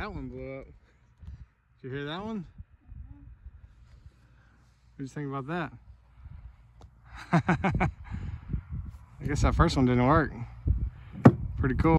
that one blew up. Did you hear that one? What do you think about that? I guess that first one didn't work. Pretty cool.